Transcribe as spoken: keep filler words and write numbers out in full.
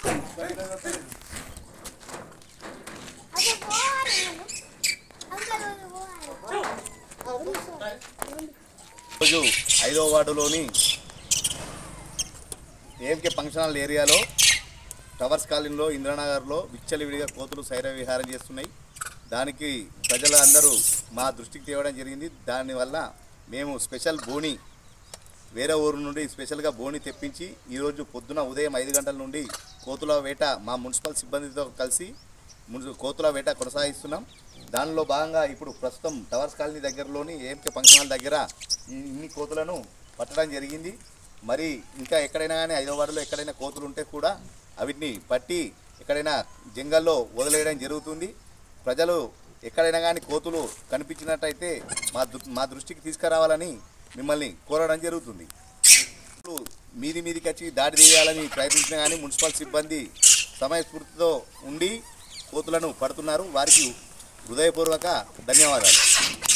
రోజు ఐదో వార్డులోని ఏఎంకే ఫంక్షన్ హాల్ ఏరియాలో టవర్స్ కాలనీలో ఇంద్రానగర్లో విచ్చలవిడిగా కోతులు సైర విహారం చేస్తున్నాయి. దానికి ప్రజలందరూ మా దృష్టికి తేవడం జరిగింది. దానివల్ల మేము స్పెషల్ బోని వేరే ఊరు నుండి స్పెషల్గా బోని తెప్పించి ఈరోజు పొద్దున ఉదయం ఐదు గంటల నుండి కోతుల వేట మా మున్సిపల్ సిబ్బందితో కలిసి కోతుల వేట కొనసాగిస్తున్నాం. దానిలో భాగంగా ఇప్పుడు ప్రస్తుతం టవర్స్ కాలనీ దగ్గరలోని ఏఎంకే ఫంక్షన్ హాల్ దగ్గర ఇన్ని కోతులను పట్టడం జరిగింది. మరి ఇంకా ఎక్కడైనా కానీ ఐదో వార్డులో ఎక్కడైనా కోతులు ఉంటే కూడా వీటిని పట్టి ఎక్కడైనా జంగల్లో వదిలేయడం జరుగుతుంది. ప్రజలు ఎక్కడైనా కానీ కోతులు కనిపించినట్టయితే మా మా దృష్టికి తీసుకురావాలని మిమ్మల్ని కోరడం జరుగుతుంది. మీది మీదికి వచ్చి దాడి చేయాలని ప్రయత్నించినా కానీ మున్సిపల్ సిబ్బంది సమయస్ఫూర్తితో ఉండి కోతులను పడుతున్నారు. వారికి హృదయపూర్వక ధన్యవాదాలు.